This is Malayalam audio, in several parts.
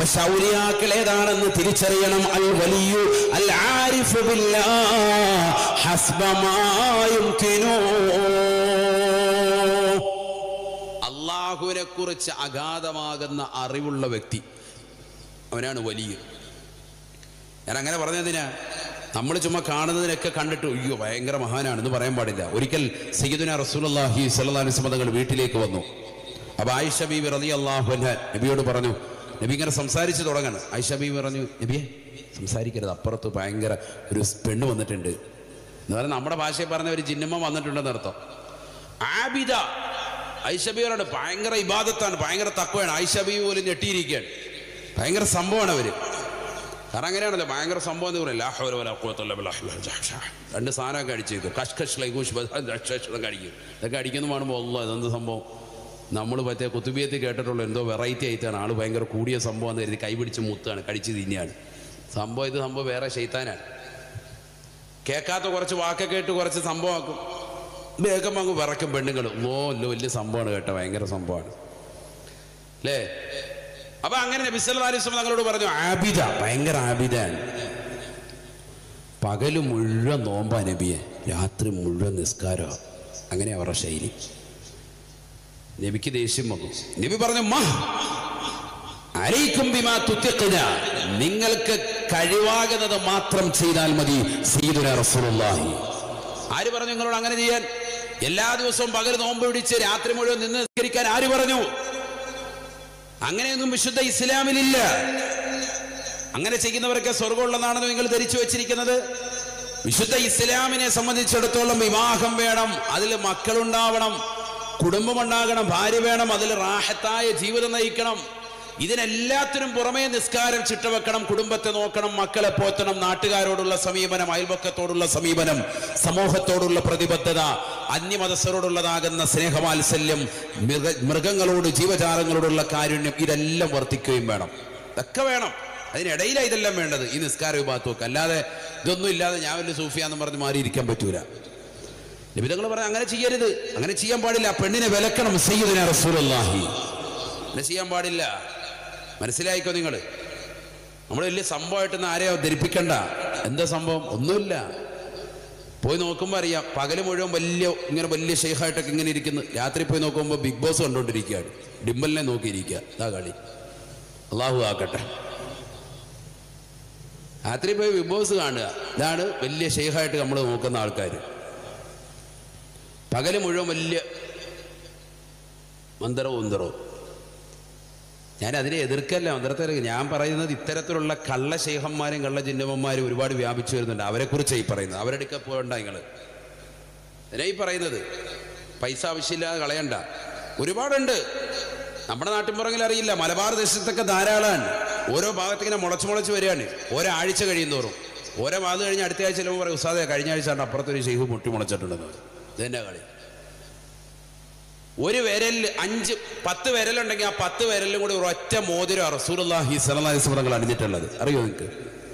പക്ഷെ ഔലിയാക്കൾ ഏതാണെന്ന് തിരിച്ചറിയണം. അൽ വലിയു അൽ ആരിഫു ബില്ലാഹ് ഹസ്ബ മാ യുംകിനു. അല്ലാഹുവിനെ കുറിച്ച് അഗാധമാകുന്ന അറിവുള്ള വ്യക്തി, അവനാണ് വലിയ. ഞാൻ അങ്ങനെ പറഞ്ഞതിനാ, നമ്മൾ ചുമ്മാ കാണുന്നതിനൊക്കെ കണ്ടിട്ട് അയ്യോ ഭയങ്കര മഹാനാണെന്ന് പറയാൻ പാടില്ല. ഒരിക്കൽ സയ്യിദുനാ റസൂലുള്ളാഹി സ്വല്ലല്ലാഹു അലൈഹി വസല്ലം തങ്ങൾ വീട്ടിലേക്ക് വന്നു. അപ്പോൾ ആയിഷ ബീവി റളിയല്ലാഹു അൻഹ നബിയോട് പറഞ്ഞു, നബി ഇങ്ങനെ സംസാരിച്ച് തുടങ്ങണം. ആയിഷ ബീവി പറഞ്ഞു, നബിയെ സംസാരിക്കരുത്, അപ്പുറത്ത് ഭയങ്കര ഒരു പെണ്ണ് വന്നിട്ടുണ്ട് എന്ന് പറഞ്ഞാൽ നമ്മുടെ ഭാഷയിൽ പറഞ്ഞ ഒരു ജിന്നമ്മ വന്നിട്ടുണ്ടെന്ന് അർത്ഥം. ആബിദ, ആയിഷ ബീവിയോട് ഭയങ്കര ഇബാദത്താണ്, ഭയങ്കര തഖ്വയാണ്. ആയിഷ ബീവി പോലും ഞെട്ടിയിരിക്കുകയാണ്. ഭയങ്കര സംഭവമാണ് അവർ. കാരണം അങ്ങനെയാണല്ലോ, ഭയങ്കര സംഭവം എന്ന് പറയില്ല. രണ്ട് സാധനമൊക്കെ അടിച്ചേക്കും, കഷ്കഷ് ലൈകൂഷ് കഴിക്കും. ഇതൊക്കെ അടിക്കുന്നു കാണുമ്പോൾ അല്ലാഹ് ഇതെന്ത് സംഭവം, നമ്മൾ മറ്റേ കുത്തുബിയത്തിൽ കേട്ടിട്ടുള്ള എന്തോ വെറൈറ്റി ആയിട്ടാണ്. ആൾ ഭയങ്കര കൂടിയ സംഭവം എന്ന് കരുതി കൈപിടിച്ച് മുത്താണ്, കടിച്ച് തിന്നെയാണ് സംഭവം. ഇത് സംഭവം വേറെ ശൈത്താനാണ്. കേൾക്കാത്ത കുറച്ച് വാക്കൊക്കെ കേട്ട് കുറച്ച് സംഭവമാക്കും, വേഗം അങ്ങ് വിറയ്ക്കും പെണ്ണുങ്ങൾ. വലിയ സംഭവമാണ് കേട്ടോ, ഭയങ്കര സംഭവമാണ് അല്ലേ. അപ്പൊ അങ്ങനെ നബി സല്ലല്ലാഹു അലൈഹി വസല്ലം തങ്ങളോട് പറഞ്ഞു, ആബിദ, ഭയങ്കര ആബിദാണ്. പകല് മുഴുവൻ നോമ്പാ നബിയെ, രാത്രി മുഴുവൻ നിസ്കാരം. അങ്ങനെ അവരുടെ ശൈലി. നബിക്ക് ദേഷ്യം വന്നു. നബി പറഞ്ഞു, അലൈക്കും ബിമാ തുതിഖ്ന, നിങ്ങൾക്ക് കഴിവാകുന്നത് മാത്രം ചെയ്താൽ മതി. സയ്യിദുനാ റസൂലുള്ളാഹി. ആര് പറഞ്ഞു നിങ്ങളോട് അങ്ങനെ ചെയ്യാൻ? എല്ലാ ദിവസവും പകൽ നോമ്പ് പിടിച്ച് രാത്രി മുഴുവൻ നിന്ന് നിസ്കരിക്കാൻ ആര് പറഞ്ഞു? അങ്ങനെയൊന്നും വിശുദ്ധ ഇസ്ലാമിലില്ല. അങ്ങനെ ചെയ്യുന്നവരൊക്കെ സ്വർഗമുള്ളതാണെന്ന് നിങ്ങൾ ധരിച്ചു വെച്ചിരിക്കുന്നത്. വിശുദ്ധ ഇസ്ലാമിനെ സംബന്ധിച്ചിടത്തോളം വിവാഹം വേണം, അതിൽ മക്കളുണ്ടാവണം, കുടുംബമുണ്ടാകണം, ഭാര്യ വേണം, അതിൽ റാഹത്തായ ജീവിതം നയിക്കണം. ഇതിനെല്ലാത്തിനും പുറമേ നിസ്കാരം ചിട്ടവെക്കണം, കുടുംബത്തെ നോക്കണം, മക്കളെ പോറ്റണം, നാട്ടുകാരോടുള്ള സമീപനം, അയൽപക്കത്തോടുള്ള സമീപനം, സമൂഹത്തോടുള്ള പ്രതിബദ്ധത, അന്യമതസ്ഥരോടുള്ളതാകുന്ന സ്നേഹവാത്സല്യം, മൃഗങ്ങളോട് ജീവജാലങ്ങളോടുള്ള കാരുണ്യം, ഇതെല്ലാം വർദ്ധിക്കുകയും വേണം. ഇതൊക്കെ വേണം. അതിനിടയിലാണ് ഇതെല്ലാം വേണ്ടത്. ഈ നിസ്കാര വിഭാഗത്തൊക്കെ അല്ലാതെ ഇതൊന്നും ഇല്ലാതെ ഞാൻ വലിയ സൂഫിയാന്ന് പറഞ്ഞ് മാറിയിരിക്കാൻ പറ്റൂല. നബിതങ്ങൾ പറഞ്ഞ അങ്ങനെ ചെയ്യരുത്, അങ്ങനെ ചെയ്യാൻ പാടില്ല. പെണ്ണിനെ വിലക്കണം. സയ്യിദുനാ റസൂലുള്ളാഹി. അങ്ങനെ ചെയ്യാൻ പാടില്ല. മനസ്സിലായിക്കോ നിങ്ങൾ? നമ്മൾ വലിയ സംഭവമായിട്ടൊന്നും ആരെയോ ധരിപ്പിക്കണ്ട. എന്താ സംഭവം? ഒന്നുമില്ല. പോയി നോക്കുമ്പോൾ അറിയാം. പകല് മുഴുവൻ വലിയ ഷെയ്ഖായിട്ടൊക്കെ ഇങ്ങനെ ഇരിക്കുന്നു. രാത്രി പോയി നോക്കുമ്പോൾ ബിഗ് ബോസ് കണ്ടുകൊണ്ടിരിക്കുകയാണ്, ഡിംബലിനെ നോക്കിയിരിക്കുക. ഇതാ കളി. അള്ളാഹു ആക്കട്ടെ. രാത്രി പോയി ബിഗ് ബോസ് കാണുക. ഇതാണ് വലിയ ഷെയ്ഖായിട്ട് നമ്മൾ നോക്കുന്ന ആൾക്കാർ. പകല് മുഴുവൻ വലിയ മന്ത്രവും. ഞാൻ അതിനെ എതിർക്കല്ല, മന്ത്രത്തെ. ഞാൻ പറയുന്നത് ഇത്തരത്തിലുള്ള കള്ള ശൈഖന്മാരും കള്ള ജിന്നമ്മമാരും ഒരുപാട് വ്യാപിച്ചു വരുന്നുണ്ട്. അവരെക്കുറിച്ചാണ് ഈ പറയുന്നത്. അവരുടെ അടുക്ക പോകണ്ട നിങ്ങൾ. അതിനാ ഈ പറയുന്നത്. പൈസ ആവശ്യമില്ലാതെ കളയണ്ട. ഒരുപാടുണ്ട്. നമ്മുടെ നാട്ടിൻപുറങ്ങളിൽ അറിയില്ല, മലബാർ ദേശത്തൊക്കെ ധാരാളമാണ്. ഓരോ ഭാഗത്തിങ്ങനെ മുളച്ച് വരികയാണ്. ഓരോ ആഴ്ച കഴിയുന്നോറും ഓരോ വാത് കഴിഞ്ഞ് അടുത്ത ആഴ്ച ചിലപ്പോൾ പറയും, ഉസ്താദേ കഴിഞ്ഞ ആഴ്ച അപ്പുറത്തൊരു ശൈഖ് മുട്ടി മുളച്ചിട്ടുണ്ടെന്ന്. ഇതെന്നെ കളി. ഒരു വിരലിൽ 5-10 വിരലുണ്ടെങ്കിൽ ആ 10 വിരലിലും കൂടി ഒരൊറ്റ മോതിരം റസൂലുള്ളാഹി സ്വല്ലല്ലാഹു അലൈഹി വസല്ലം അണിഞ്ഞിട്ടുള്ളത്. അറിയോ നിങ്ങൾക്ക്?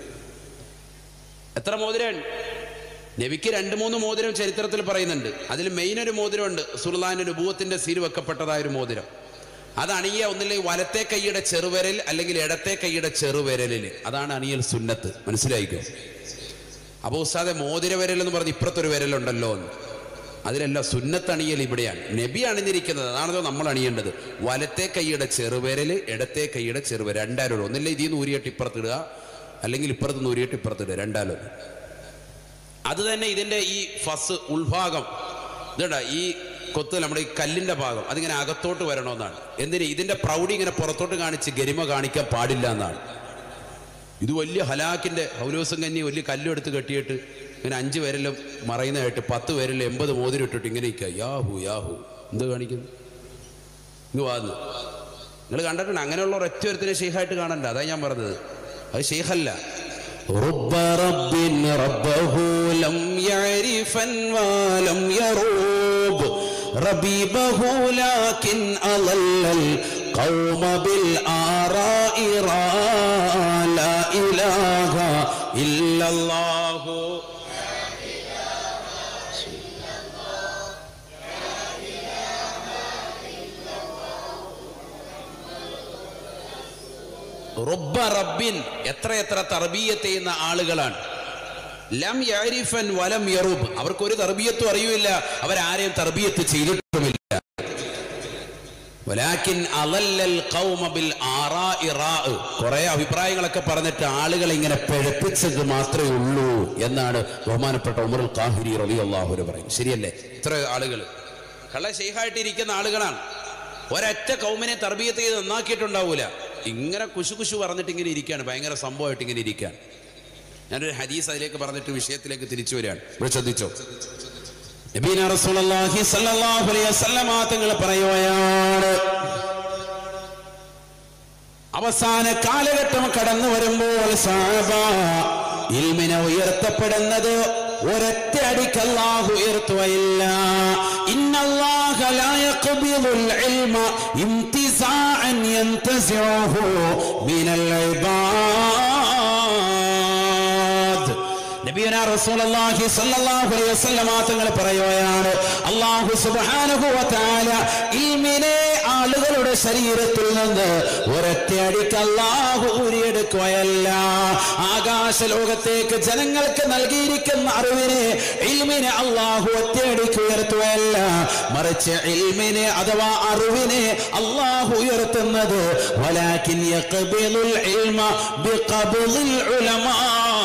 എത്ര മോതിരം? നബിക്ക് 2-3 മോതിരം ചരിത്രത്തിൽ പറയുന്നുണ്ട്. അതിൽ മെയിൻ ഒരു മോതിരമുണ്ട്, റസൂലുള്ളാഹിന്റെ നുബുവത്തിന്റെ സീൽ വെക്കപ്പെട്ടതായ ഒരു മോതിരം. അത് അണിയുക ഒന്നില്ലെങ്കിൽ വലത്തെ കൈയുടെ ചെറുവിരൽ അല്ലെങ്കിൽ ഇടത്തെ കൈയുടെ ചെറുവിരലിൽ. അതാണ് അണിയൽ സുന്നത്ത്. മനസ്സിലായിക്കോ? അപ്പോൾ ഉസ്താദെ മോതിര വിരൽ എന്ന് പറഞ്ഞ് ഇപ്പുറത്തൊരു വിരലുണ്ടല്ലോ എന്ന്. അതിലല്ല, സുന്നത്ത് അണിയൽ ഇവിടെയാണ്. നബി അണിഞ്ഞിരിക്കുന്നത് അതാണല്ലോ നമ്മൾ അണിയേണ്ടത്. വലത്തെ കൈയുടെ ചെറുവിരൽ, ഇടത്തെ കൈയുടെ ചെറുവിരൽ, രണ്ടാലും. ഒന്നില്ല ഇതിൽ നിന്ന് ഊരിയിട്ട് ഇപ്പുറത്തിടുക, അല്ലെങ്കിൽ ഇപ്പുറത്ത് നിന്ന് ഊരിയിട്ട് ഇപ്പുറത്തിടുക, രണ്ടാലും. അത് തന്നെ ഇതിൻ്റെ ഈ ഫസ് ഉൾഭാഗം ഇതുണ്ട, ഈ കൊത്ത് നമ്മുടെ ഈ കല്ലിൻ്റെ ഭാഗം അതിങ്ങനെ അകത്തോട്ട് വരണമെന്നാണ്. എന്തിന്? ഇതിൻ്റെ പ്രൗഢി ഇങ്ങനെ പുറത്തോട്ട് കാണിച്ച് ഗരിമ കാണിക്കാൻ പാടില്ല എന്നാണ്. ഇത് വലിയ ഹലാക്കിൻ്റെ ഹൗലൂസും കഞ്ഞി വലിയ കല്ലും എടുത്ത് കെട്ടിയിട്ട് ഇങ്ങനെ 5 പേരെല്ലാം മറയുന്നതായിട്ട് 10 പേരിൽ 80 മോതിരം ഇട്ടിട്ട് ഇങ്ങനെ ഇരിക്കുക. യാഹു എന്ത് കാണിക്കുന്നു? ഇങ്ങ് വാന്ന് നിങ്ങൾ കണ്ടിട്ടുണ്ട്. അങ്ങനെയുള്ള ഒരൊറ്റ ഒരുത്തിനെ ഷെയ്ഖായിട്ട് കാണണ്ട. അതാ ഞാൻ പറഞ്ഞത്. അത് ഷെയ്ഖല്ല. റബ്ബ റബ്ബിൻ, എത്ര തർബിയത്ത് ചെയ്യുന്ന ആളുകളാണ്. ലം യഅരിഫൻ വലം യറുബ്, അവർക്കൊരു തർബിയത്തും അറിയില്ല, അവരാരെയും തർബിയത്ത് ചെയ്തിട്ടുമില്ല. വലാകിൻ അളല്ലൽ ഖൗമ ബിൽ ആറാഇ റാഅ, കുറെ അഭിപ്രായങ്ങളൊക്കെ പറഞ്ഞിട്ട് ആളുകളെ ഇങ്ങനെ പിഴപ്പിച്ചത് മാത്രമേ ഉള്ളൂ എന്നാണ് ബഹുമാനപ്പെട്ട ഉമറുൽ ഖാഹിരി റളിയല്ലാഹു അൻഹു പറയും. ശരിയല്ലേ? ഇത്ര ആളുകൾ കള്ള ശൈഖായിട്ടിരിക്കുന്ന ആളുകളാണ്. ഒരൊറ്റ കൗമിനെ തർബിയത്ത് ചെയ്ത് നന്നാക്കിയിട്ടുണ്ടാവൂല. ഇങ്ങനെ കുശു പറഞ്ഞിട്ട് ഇങ്ങനെ ഇരിക്കുകയാണ്, ഭയങ്കര സംഭവമായിട്ട് ഇങ്ങനെ ഇരിക്കുകയാണ്. ഞാനൊരു ഹദീസ് അതിലേക്ക് പറഞ്ഞിട്ട് വിഷയത്തിലേക്ക് തിരിച്ചു വരികയാണ്. ഇവിടെ ശ്രദ്ധിച്ചോ, നബീന റസൂലുള്ളാഹി സ്വല്ലല്ലാഹു അലൈഹി വസല്ലമ തങ്ങൾ പറയുകയാണ്, അവസാന കാലഘട്ടം കടന്നു വരുമ്പോൾ സഹാബ ഇൽമിനെ ഉയർത്തപ്പെടുന്നത് ഒരൊറ്റ അടിക്ക് അല്ലാഹു ഉയർത്തുകയില്ല. ഇന്നല്ലാഹ ലാ യഖ്ബിദുൽ ഇൽമ ഇംതിസാഅൻ യൻതസിഉഹു മിനൽ ഇബാദ്. നബിയുനാ റസൂലുള്ളാഹി സ്വല്ലല്ലാഹു അലൈഹി വസല്ലമ തങ്ങൾ പറയുകയാണ്, അല്ലാഹു സുബ്ഹാനഹു വ തആല ഇൽമിനെ ആളുകളുടെ ശരീരത്തിൽ നിന്ന് ഒരൊറ്റയടിക്ക് അല്ലാഹു ഊരിയെടുക്കുകയല്ല. ആകാശ ലോകത്തേക്ക് ജനങ്ങൾക്ക് നൽകിയിരിക്കുന്ന അറിവിനെ, ഇൽമിനെ അല്ലാഹു ഒറ്റയടിക്ക് ഉയർത്തുകയല്ല, മറിച്ച് ഇൽമിനെ അഥവാ അറിവിനെ അല്ലാഹു ഉയർത്തുന്നത് വലാകിൻ യഖ്ബിലുൽ ഇൽമ ബിഖബ്ലിൽ ഉലമാ,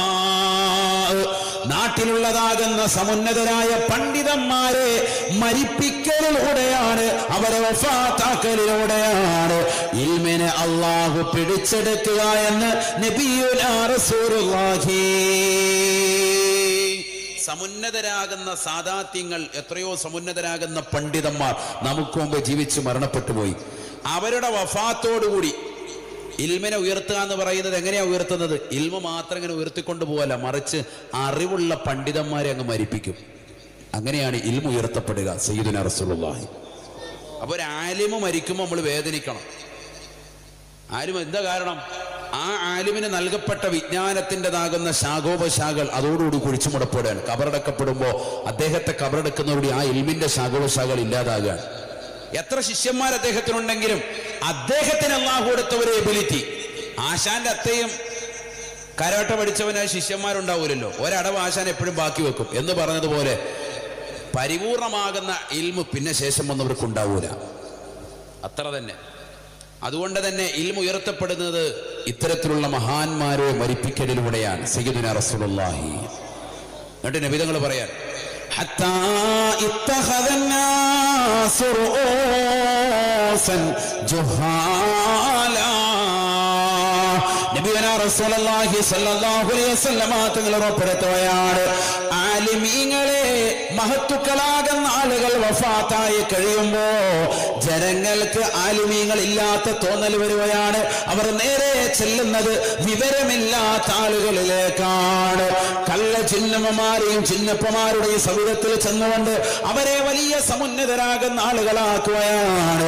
നാട്ടിലുള്ളതാകുന്ന സമുന്നതരായ പണ്ഡിതന്മാരെ മരിപ്പിക്കലിലൂടെയാണ്, അവരെ വഫാത്താക്കലിലൂടെയാണ് ഇൽമിനെ അല്ലാഹു പിടിച്ചെടുക്കുക എന്ന് നബിയുനാ റസൂലുള്ളാഹി. സമുന്നതരാകുന്ന സാദാത്യങ്ങൾ, എത്രയോ സമുന്നതരാകുന്ന പണ്ഡിതന്മാർ നമുക്ക് മുമ്പ് ജീവിച്ച് മരണപ്പെട്ടു പോയി. അവരുടെ വഫാത്തോടുകൂടി ഇൽമിനെ ഉയർത്തുക എന്ന് പറയുന്നത് എങ്ങനെയാ ഉയർത്തുന്നത്? ഇൽമ മാത്രം ഇങ്ങനെ ഉയർത്തിക്കൊണ്ട് പോകല്ല, മറിച്ച് അറിവുള്ള പണ്ഡിതന്മാരെ അങ്ങ് മരിപ്പിക്കും. അങ്ങനെയാണ് ഇൽമ ഉയർത്തപ്പെടുക. സയ്യിദുനാ റസൂലുള്ളാഹി. അപ്പോൾ ഒരു ആലിമ് മരിക്കുമ്പോൾ നമ്മൾ വേദനിക്കണം. ആലിം എന്താ കാരണം? ആ ആലിമിന് നൽകപ്പെട്ട വിജ്ഞാനത്തിൻ്റെതാകുന്ന ശാഖോപശാഖകൾ അതോടുകൂടി കുഴിച്ചു മുടപ്പെടുകയാണ്. കബറടക്കപ്പെടുമ്പോൾ അദ്ദേഹത്തെ കബറടക്കുന്നതോടുകൂടി ആ ഇൽമിന്റെ ശാഖോപശാഖകൾ ഇല്ലാതാകുകയാണ്. എത്ര ശിഷ്യന്മാർ അദ്ദേഹത്തിനുണ്ടെങ്കിലും അദ്ദേഹത്തിന് അല്ലാഹു കൊടുത്ത ഒരു എബിലിറ്റി, ആശാന്റെ അത്രയും കരാട്ട പഠിച്ചവനായ ശിഷ്യന്മാരുണ്ടാവൂലല്ലോ, ഒരടവ് ആശാൻ എപ്പോഴും ബാക്കി വെക്കും എന്ന് പറഞ്ഞതുപോലെ പരിപൂർണമാകുന്ന ഇൽമു പിന്നെ ശേഷം വന്നവർക്ക് ഉണ്ടാവൂല. അത്ര തന്നെ. അതുകൊണ്ട് തന്നെ ഇൽമു ഉയർത്തപ്പെടുന്നത് ഇത്തരത്തിലുള്ള മഹാന്മാരെ മരിപ്പിക്കലിലൂടെയാണ്. സയ്യിദുനാ റസൂലുള്ളാഹി. എന്നിട്ട് നബി തങ്ങൾ പറയാൻ, حتى اتخذ الناس رؤوسا جهالا. നബിയുനാ റസൂലുള്ളാഹി സ്വല്ലല്ലാഹു അലൈഹി വസല്ലമ തങ്ങൾ ഉറപ്പെടുത്തുകയാണ്, ആലിമീങ്ങളെ, മഹത്തുക്കളാകുന്ന ആളുകൾ വഫാത്തായി കഴിയുമ്പോ ജനങ്ങൾക്ക് ആലിമീങ്ങൾ ഇല്ലാത്ത തോന്നൽ വരികയാണ്. അവർ നേരെ ചെല്ലുന്നത് വിവരമില്ലാത്ത ആളുകളിലേക്കാണ്. കള്ള ചിന്നമ്മമാരെയും ചിന്നപ്പമാരുടെയും സവിധത്തിൽ ചെന്നുകൊണ്ട് അവരെ വലിയ സമുന്നതരാകുന്ന ആളുകളാക്കുകയാണ്.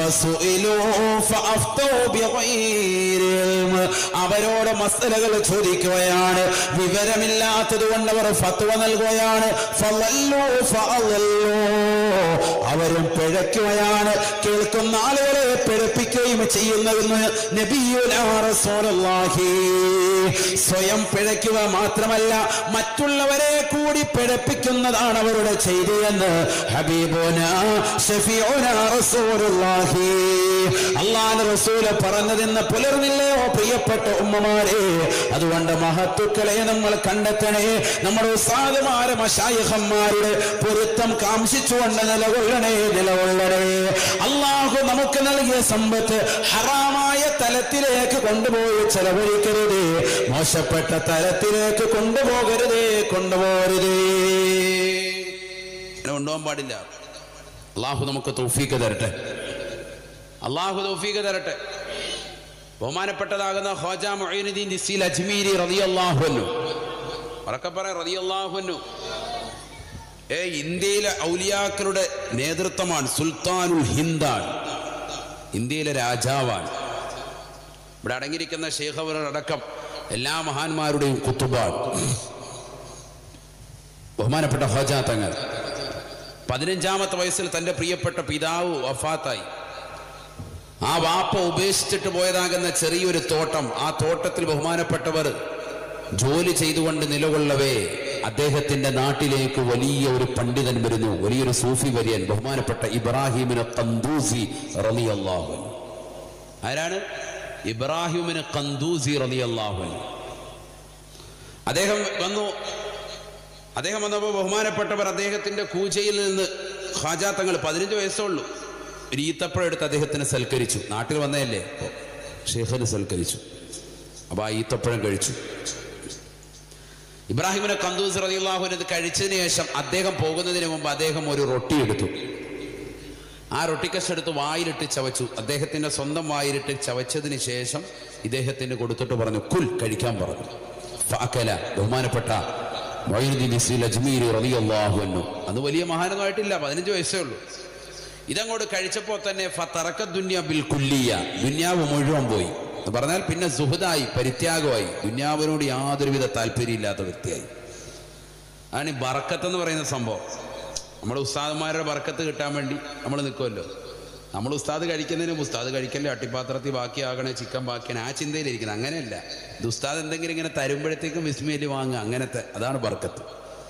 അവരോട് മസ്അലകൾ ചോദിക്കുകയാണ്. വിവരമില്ലാത്തത് കൊണ്ട് അവർ ഫത്വ നൽകുകയാണ്. അവരും പിഴയ്ക്കുകയാണ്. കേൾക്കുന്ന ആളുകളെ പിഴപ്പിക്കുകയും ചെയ്യുന്നതെന്ന് നബിയുനാ റസൂലുള്ളാഹി. സ്വയം പിഴയ്ക്കുക മാത്രമല്ല, മറ്റുള്ളവരെ കൂടി പിഴപ്പിക്കുന്നതാണ് അവരുടെ ചെയ്തിയെന്ന് ഹബീബുനാ ശഫീഉനാ റസൂലുള്ളാഹി. അല്ലാഹുവിന്റെ റസൂൽ പറഞ്ഞതെന്ന് പുലർന്നില്ലയോ പ്രിയപ്പെട്ട ഉമ്മമാരെ? അതുകൊണ്ട് മഹത്തുക്കളെ നമ്മൾ കണ്ടെത്തണേ. നമ്മുടെ ഉസ്താദുമാരെ മശായിഖന്മാരുടെ പൊരുത്തം കാംക്ഷിച്ചുകൊണ്ട് നിലകൊള്ളണേ. അല്ലാഹു നമുക്ക് നൽകിയ സമ്പത്ത് ഹറാമായ തലത്തിലേക്ക് കൊണ്ടുപോയി ചെലവഴിക്കരുതേ, മോശപ്പെട്ട തലത്തിലേക്ക് കൊണ്ടുപോകരുതേ. കൊണ്ടുപോകാൻ പാടില്ല. അല്ലാഹു നമുക്ക് തൗഫീഖ് തരട്ടെ. ബഹുമാനപ്പെട്ടതാകുന്ന ഖ്വാജ മുഈനുദ്ദീൻ ദിസ്സീൽ അജ്മീരി റളിയല്ലാഹു അൻഹു, ഉറക്കപ്പറ റളിയല്ലാഹു അൻഹു, ഇന്ത്യയിലെ ഔലിയാക്കളുടെ നേതൃത്വമാണ്. സുൽത്താനുൽ ഹിന്ദാണ്, ഇന്ത്യയിലെ രാജാവാണ്. ഇവിടെ അടങ്ങിയിരിക്കുന്ന ശൈഖ് അവരടക്കം എല്ലാ മഹാന്മാരുടെയും കുത്തുബാണ് ബഹുമാനപ്പെട്ട ഖ്വാജ തങ്ങൾ. 15-ാമത്തെ വയസ്സിൽ തൻ്റെ പ്രിയപ്പെട്ട പിതാവ് വഫാത്തായി. ആ വാപ്പ ഉപേക്ഷിച്ചിട്ട് പോയതാകുന്ന ചെറിയൊരു തോട്ടം, ആ തോട്ടത്തിൽ ബഹുമാനപ്പെട്ടവർ ജോലി ചെയ്തുകൊണ്ട് നിലകൊള്ളവേ അദ്ദേഹത്തിന്റെ നാട്ടിലേക്ക് വലിയ ഒരു പണ്ഡിതൻ വരുന്നു, വലിയൊരു സൂഫി വര്യൻ, ബഹുമാനപ്പെട്ട ഇബ്രാഹിമിന് ഖന്ദൂസി റളിയല്ലാഹു അൻഹു. ആരാണ്? ഇബ്രാഹിമിന് ഖന്ദൂസി റളിയല്ലാഹു അൻഹു. അദ്ദേഹം വന്നപ്പോൾ ബഹുമാനപ്പെട്ടവർ അദ്ദേഹത്തിന്റെ കൂജയിൽ നിന്ന് ഖാജാ തങ്ങൾ 15 വയസ്സുള്ളൂ, ഒരു ഈത്തപ്പഴം എടുത്ത് അദ്ദേഹത്തിന് സൽക്കരിച്ചു. നാട്ടിൽ വന്നതല്ലേ, ഷെയ്ഖിന് സൽക്കരിച്ചു. അപ്പൊ ആ ഈത്തപ്പഴം കഴിച്ചു. ഇബ്രാഹിമിനെ ഖന്ദൂസ് റളിയല്ലാഹു അൻഹു കഴിച്ചതിന് ശേഷം അദ്ദേഹം പോകുന്നതിന് മുമ്പ് അദ്ദേഹം ഒരു റൊട്ടി എടുത്തു. ആ റൊട്ടിക്കഷ് എടുത്ത് വായിലിട്ട് ചവച്ചു. അദ്ദേഹത്തിന്റെ സ്വന്തം വായിലിട്ട് ചവച്ചതിന് ശേഷം ഇദ്ദേഹത്തിന് കൊടുത്തിട്ട് പറഞ്ഞു, കുൽ, കഴിക്കാൻ പറഞ്ഞു. ഫഅകല, ബഹുമാനപ്പെട്ട മുഈനുദ്ദീൻ അജ്മീരി റളിയല്ലാഹു അൻഹു, അന്ന് വലിയ മഹാനൊന്നുമായിട്ടില്ല, 15 വയസ്സേ ഉള്ളൂ. ഇതങ്ങോട്ട് കഴിച്ചപ്പോൾ തന്നെ ഫതറക ദുനിയ ബിൽ കുല്ലിയ, ദുനിയാവ് മുഴുവൻ പോയി എന്ന് പറഞ്ഞാൽ പിന്നെ സുഹൃതായി, പരിത്യാഗമായി, ദുനിയാവിനോട് യാതൊരുവിധ താല്പര്യമില്ലാത്ത വ്യക്തിയായി. അതാണ് ഈ ബറക്കത്ത് എന്ന് പറയുന്ന സംഭവം. നമ്മുടെ ഉസ്താദന്മാരുടെ ബറക്കത്ത് കിട്ടാൻ വേണ്ടി നമ്മൾ നിൽക്കുമല്ലോ. നമ്മൾ ഉസ്താദ് കഴിക്കുന്നതിന് ഉസ്താദ് കഴിക്കല്ലേ, അട്ടിപ്പാത്രത്തിൽ ബാക്കിയാകണേ, ചിക്കൻ ബാക്കിയാണ്, ആ ചിന്തയിലിരിക്കുന്നത്. അങ്ങനെയല്ല, ഇത് ഉസ്താദ് എന്തെങ്കിലും ഇങ്ങനെ തരുമ്പോഴത്തേക്കും വിസ്മയിൽ വാങ്ങുക, അങ്ങനത്തെ, അതാണ് ബറക്കത്ത്.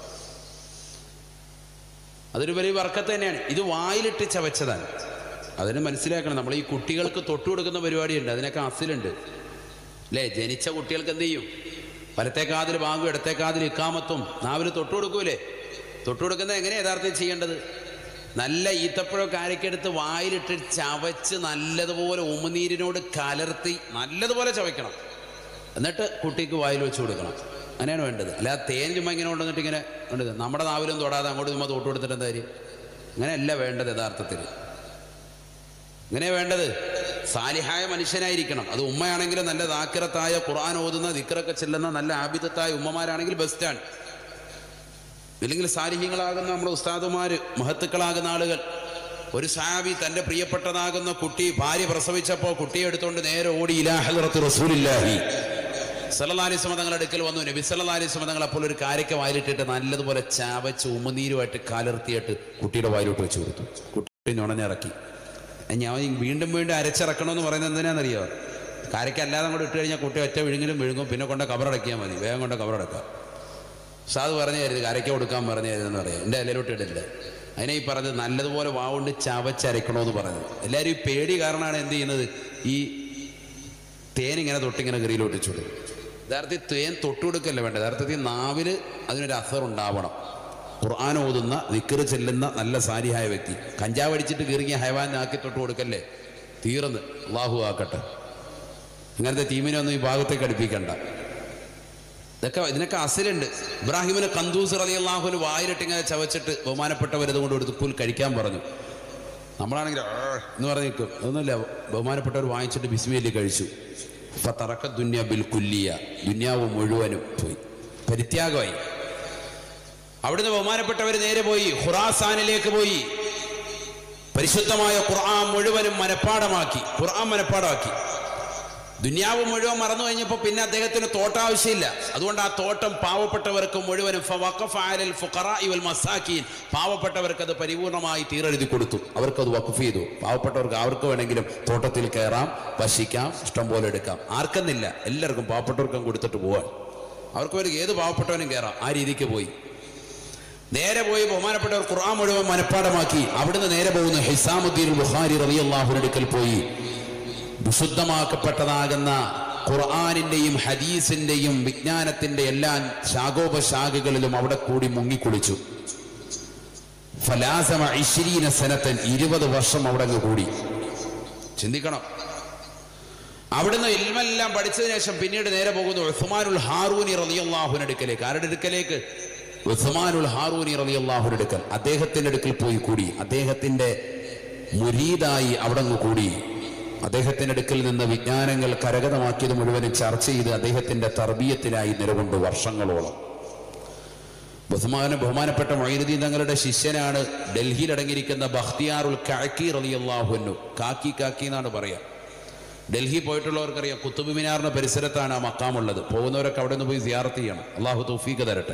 അതൊരു വലിയ ബറക്കത്ത് തന്നെയാണ്. ഇത് വായിലിട്ട് ചവച്ചതാണ്. അതിന് മനസ്സിലാക്കണം, നമ്മൾ ഈ കുട്ടികൾക്ക് തൊട്ടു കൊടുക്കുന്ന പരിപാടിയുണ്ട്, അതിനൊക്കെ അസിലുണ്ട് അല്ലേ. ജനിച്ച കുട്ടികൾക്ക് എന്ത് ചെയ്യും? വലത്തേക്കാതിൽ വാങ്ങും, ഇടത്തേക്കാതിൽ ഇക്കാമത്തും, നാവിന് തൊട്ടു കൊടുക്കൂലേ. തൊട്ടു കൊടുക്കുന്നത് എങ്ങനെയാണ് യഥാർത്ഥത്തിൽ ചെയ്യേണ്ടത്? നല്ല ഈത്തപ്പഴമൊക്കെ അരക്കെടുത്ത് വായിലിട്ട് ചവച്ച് നല്ലതുപോലെ ഉമിനീരിനോട് കലർത്തി നല്ലതുപോലെ ചവയ്ക്കണം. എന്നിട്ട് കുട്ടിക്ക് വായിൽ വെച്ച് കൊടുക്കണം. അങ്ങനെയാണ് വേണ്ടത്. അല്ലാതെ തേൻ ചുമ്മാ ഇങ്ങനെ കൊണ്ടുവന്നിട്ട് ഇങ്ങനെ ഉണ്ട്, നമ്മുടെ നാവിലും തൊടാതെ അങ്ങോട്ട് ചുമ്മാ തൊട്ട് കൊടുത്തിട്ട് എന്താ കാര്യം? അങ്ങനെയല്ല വേണ്ടത്. യഥാർത്ഥത്തിൽ ഇങ്ങനെ വേണ്ടത് സാലിഹായ മനുഷ്യനായിരിക്കണം. അത് ഉമ്മയാണെങ്കിലും നല്ല ദാക്കിറത്തായ ഖുർആൻ ഓതുന്ന ദിക്റൊക്കെ ചെല്ലുന്ന നല്ല ആബിദത്തായ ഉമ്മമാരാണെങ്കിൽ ബെസ്റ്റാണ്. ഇല്ലെങ്കിൽ സാലിഹ്യങ്ങളാകുന്ന നമ്മുടെ ഉസ്താദുമാര്, മഹത്തുക്കളാകുന്ന ആളുകൾ. ഒരു സഹാബി തന്റെ പ്രിയപ്പെട്ടതാകുന്ന കുട്ടി ഭാര്യ പ്രസവിച്ചപ്പോൾ കുട്ടിയെ എടുത്തുകൊണ്ട് നേരെ ഓടി ഇലാ ഹദ്റത്തി റസൂലില്ലാഹി സല്ലല്ലാഹു അലൈഹി വസല്ലം തങ്ങളുടെ അടുക്കൽ വന്നു. നബി സല്ലല്ലാഹു അലൈഹി വസല്ലം തങ്ങൾ അപ്പോൾ ഒരു കാരക്ക വായിലിട്ടിട്ട് നല്ലതുപോലെ ചാവച്ച് ഉമിനീരുമായിട്ട് കലർത്തിയിട്ട് കുട്ടിയുടെ വായിലോട്ട് വെച്ച് കൊടുത്തു. കുട്ടി നുണഞ്ഞിറക്കി. ഞാൻ വീണ്ടും അരച്ചിറക്കണമെന്ന് പറയുന്നത് എന്തിനാണെന്നറിയോ? കാരക്ക അല്ലാതെ അങ്ങോട്ട് ഇട്ട് കഴിഞ്ഞാൽ കുട്ടി ഒറ്റ വിഴുങ്ങും, പിന്നെ കൊണ്ട് കബറടക്കിയാൽ മതി, വേഗം കൊണ്ട് കബറടക്കാം. സാധു പറഞ്ഞു തരുത്, കരയ്ക്ക കൊടുക്കാൻ പറഞ്ഞു തരുതെന്ന് പറയാം. എൻ്റെ ഇലയിലോട്ട് ഇടില്ല. അതിനെ ഈ പറഞ്ഞത് നല്ലതുപോലെ വാവുകൊണ്ട് ചവച്ചരക്കണമെന്ന് പറഞ്ഞത്. എല്ലാവരും ഈ പേടി കാരണമാണ് എന്ത് ചെയ്യുന്നത്, ഈ തേനിങ്ങനെ തൊട്ടിങ്ങനെ ഗറിയിലോട്ട് വെച്ചു കൊടുക്കും. യഥാർത്ഥത്തിൽ തേൻ തൊട്ടുകൊടുക്കല്ല വേണ്ട, യഥാർത്ഥത്തിൽ നാവിൽ അതിനൊരു അസർ ഉണ്ടാവണം. ഖുർആൻ ഓതുന്ന, ദിക്ർ ചെല്ലുന്ന നല്ല സാലിഹായ വ്യക്തി. കഞ്ചാവ് അടിച്ചിട്ട് കീറിങ്ങിയ ഹൈവാനാക്കി തൊട്ട് കൊടുക്കല്ലേ, തീർന്ന്. അള്ളാഹു ആക്കട്ടെ. ഇങ്ങനത്തെ ടീമിനൊന്നും ഈ ഭാഗത്തേക്ക് അടുപ്പിക്കണ്ട. ഇതിനൊക്കെ അസിലുണ്ട്. ഇബ്രാഹിമിന് ഖന്ദൂസ് റളിയല്ലാഹു അൻഹു വായിലിട്ട് ഇങ്ങനെ ചവച്ചിട്ട് ബഹുമാനപ്പെട്ടവരത് കൊണ്ട് എടുത്ത് കുൽ കഴിക്കാൻ പറഞ്ഞു. നമ്മളാണെങ്കിൽ എന്ന് പറഞ്ഞ് നിൽക്കും. അതൊന്നുമില്ല, ബഹുമാനപ്പെട്ടവർ വാങ്ങിച്ചിട്ട് ബിസ്മില്ലി കഴിച്ചു. ഫതറക ദുനിയ ബിൽ കുല്ലിയ, ദുനിയാവ് മുഴുവനും പോയി, പരിത്യാഗമായി. അവിടുന്ന് ബഹുമാനപ്പെട്ടവർ നേരെ പോയി ഖുറാസാനിലേക്ക് പോയി. പരിശുദ്ധമായ ഖുർആൻ മുഴുവനും മനഃപ്പാടമാക്കി. ദുനിയാവ് മുഴുവൻ മറന്നു കഴിഞ്ഞപ്പോൾ പിന്നെ അദ്ദേഹത്തിന് തോട്ടം ആവശ്യമില്ല. അതുകൊണ്ട് ആ തോട്ടം പാവപ്പെട്ടവർക്ക് മുഴുവനും പാവപ്പെട്ടവർക്ക് അത് പരിപൂർണമായി തീരെഴുതി കൊടുത്തു. അവർക്കത് വഖഫ് ചെയ്തു. പാവപ്പെട്ടവർക്ക് അവർക്ക് വേണമെങ്കിലും തോട്ടത്തിൽ കയറാം, വശിക്കാം, ഇഷ്ടം പോലെ എടുക്കാം. ആർക്കെന്നില്ല, എല്ലാവർക്കും പാവപ്പെട്ടവർക്കും കൊടുത്തിട്ട് പോവാൻ. അവർക്ക് ഒരു ഏത് പാവപ്പെട്ടവനും കയറാം. ആ രീതിക്ക് പോയി. നേരെ പോയി ബഹുമാനപ്പെട്ടവർ ഖുർആൻ മുഴുവൻ മനഃപ്പാടമാക്കി. അവിടുന്ന് നേരെ പോകുന്ന ഹിസാമുദ്ദീൻ ബുഖാരി റളിയല്ലാഹു അൻഹു അടുക്കൽ പോയി. വിശുദ്ധമാക്കപ്പെട്ടതാകുന്ന ഖുർആനിന്റെയും ഹദീസിന്റെയും വിജ്ഞാനത്തിന്റെ എല്ലാ ശാഖോപശാഖകളിലും അവിടെ കൂടി മുങ്ങിക്കുളിച്ചു. ഫലാസമ 20 സനത്തൻ, 20 വർഷം അവിടെ കൂടി. ചിന്തിക്കണം. അവിടുന്ന് ഇൽമെല്ലാം പഠിച്ചതിന് ശേഷം പിന്നീട് നേരെ പോകുന്നു ഉസ്മാനുൽ ഹാറൂനി റളിയല്ലാഹു അൻഹു അടുക്കലേക്ക്. ആരുടെ അടുക്കലേക്ക്? ഉസ്മാനുൽ ഹാറൂനി റളിയല്ലാഹു അൻഹു അടുക്കൽ. അദ്ദേഹത്തിന്റെ അടുക്കൽ പോയി കൂടി. അദ്ദേഹത്തിന്റെ മുരീദായി അവിടെ കൂടി. അദ്ദേഹത്തിന്റെ അടുക്കൽ നിന്ന് വിജ്ഞാനങ്ങൾ കരഗതമാക്കിയത് മുഴുവനും ചർച്ച ചെയ്ത് അദ്ദേഹത്തിന്റെ തർബീയത്തിലായി നിലകൊണ്ട് വർഷങ്ങളോളം. ബഹുമാനപ്പെട്ട മൊയ്നുദ്ദീൻ തങ്ങളുടെ ശിഷ്യനാണ് ഡൽഹിയിൽ അടങ്ങിയിരിക്കുന്ന ബഖ്തിയാറുൽ കാക്കി റളിയല്ലാഹു അൻഹു. കാക്കി എന്നാണ് പറയാ. ഡൽഹി പോയിട്ടുള്ളവർക്കറിയാം, കുത്തുബ് മിനാറിന്റെ പരിസരത്താണ് ആ മക്കാമുള്ളത്. പോകുന്നവരൊക്കെ അവിടെ നിന്ന് പോയി സിയാറത്ത് ചെയ്യണം. അള്ളാഹു തൗഫീഖ് തരട്ടെ.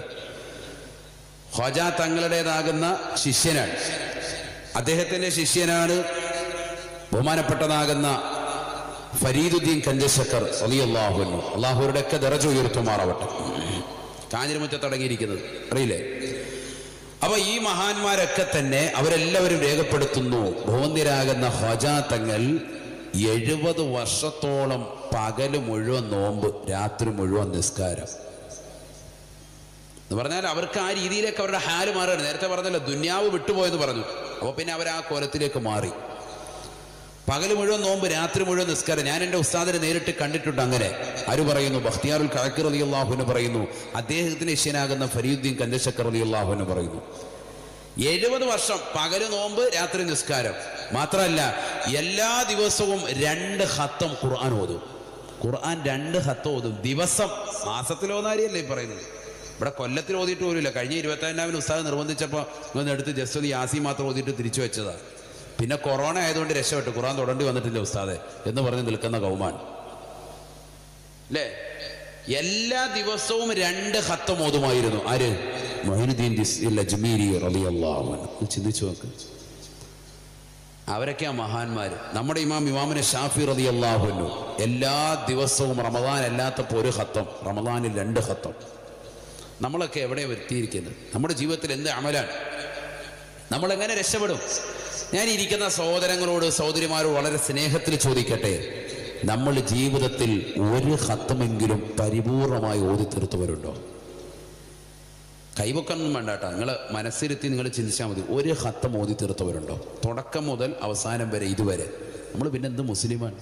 ഖ്വാജ തങ്ങളുടേതാകുന്ന ശിഷ്യനാണ്. അദ്ദേഹത്തിന്റെ ശിഷ്യനാണ് ബഹുമാനപ്പെട്ടതാകുന്ന ഫരീദുദ്ദീൻ കഞ്ചശക്കർ റളിയല്ലാഹു അൻഹു, അള്ളാഹുരുടെ ഒക്കെ ദറജ ഉയർത്തുമാറാവട്ടെ, കാഞ്ഞിരമുറ്റത്ത് അടങ്ങിയിരിക്കുന്നത് അറിയില്ലേ? അപ്പൊ ഈ മഹാന്മാരൊക്കെ തന്നെ അവരെല്ലാവരും രേഖപ്പെടുത്തുന്നു, ബഹുവന്യരാകുന്ന ഖ്വാജാ തങ്ങൾ 70 വർഷത്തോളം പകല് മുഴുവൻ നോമ്പ്, രാത്രി മുഴുവൻ നിസ്കാരം എന്ന് പറഞ്ഞാൽ അവർക്ക് ആ രീതിയിലേക്ക് അവരുടെ ഹാല് മാറുകയാണ്. നേരത്തെ പറഞ്ഞല്ലോ ദുന്യാവ് വിട്ടുപോയെന്ന് പറഞ്ഞു. അപ്പോൾ പിന്നെ അവർ ആ കോലത്തിലേക്ക് മാറി. പകല് മുഴുവൻ നോമ്പ്, രാത്രി മുഴുവൻ നിസ്കാരം. ഞാൻ എൻ്റെ ഉസ്താദിനെ നേരിട്ട് കണ്ടിട്ടുണ്ട് അങ്ങനെ. ആര് പറയുന്നു? ബഖ്തിയാറുൽ കഅക്കി റളിയല്ലാഹു അൻഹു പറയുന്നു, അദ്ദേഹത്തിന് ശിഷ്യനാകുന്ന ഫരീദുദ്ദീൻ കഞ്ചശക്കർ റളിയല്ലാഹു അൻഹു പറയുന്നു, 70 വർഷം പകല് നോമ്പ്, രാത്രി നിസ്കാരം. മാത്രമല്ല എല്ലാ ദിവസവും 2 ഖത്തം ഖുർആൻ ഓതും. ഖുർആൻ 2 ഖത്തം ഓതും ദിവസം. മാസത്തിലോന്നാരിയല്ലേ ഈ പറയുന്നത്? ഇവിടെ കൊല്ലത്തിൽ ഓതിയിട്ട് പോലുമില്ല. കഴിഞ്ഞ 25-ാമിന് ഉസ്താദ് നിർബന്ധിച്ചപ്പോൾ ഇങ്ങനെ എടുത്ത് ജസ്റ്റ് ഒന്ന് യാസീൻ മാത്രം ഓതിയിട്ട് തിരിച്ചു വെച്ചതാണ്. പിന്നെ കൊറോണ ആയതുകൊണ്ട് രക്ഷപ്പെട്ടു, ഖുർആൻ തൊടേണ്ടി വന്നിട്ടില്ല ഉസ്താദെ എന്ന് പറഞ്ഞ് നിൽക്കുന്ന കൗമാൻ അല്ലേ? എല്ലാ ദിവസവും 2 ഖത്തം ഓതുമായിരുന്നു. ആര്? മുഈനുദ്ദീൻ അജ്മീരി റളിയല്ലാഹു അൻഹു. ചിന്തിച്ചു നോക്ക്, അവരൊക്കെയാ മഹാന്മാര്. നമ്മുടെ ഇമാമിനെ ഷാഫി റളിയല്ലാഹു അൻഹു എല്ലാ ദിവസവും റമദാൻ അല്ലാത്തപ്പോൾ 1 ഖത്തം, റമദാനിൽ 2 ഖത്തം. നമ്മളൊക്കെ എവിടെ എത്തിയിരിക്കുന്നത്? നമ്മുടെ ജീവിതത്തിൽ എന്ത് അമലാണ്? നമ്മളെങ്ങനെ രക്ഷപ്പെടും? ഞാൻ ഇരിക്കുന്ന സഹോദരങ്ങളോട് സഹോദരിമാരോട് വളരെ സ്നേഹത്തിൽ ചോദിക്കട്ടെ, നമ്മൾ ജീവിതത്തിൽ 1 ഖത്തമെങ്കിലും പരിപൂർണമായി ഓതി തീർത്തവരുണ്ടോ? കൈവക്കൊന്നും വേണ്ട കേട്ടോ, നിങ്ങൾ മനസ്സിരുത്തി നിങ്ങൾ ചിന്തിച്ചാൽ മതി. 1 ഖത്തം ഓതി തീർത്തവരുണ്ടോ? തുടക്കം മുതൽ അവസാനം വരെ, ഇതുവരെ. നമ്മൾ പിന്നെ എന്ത് മുസ്ലിമാണ്?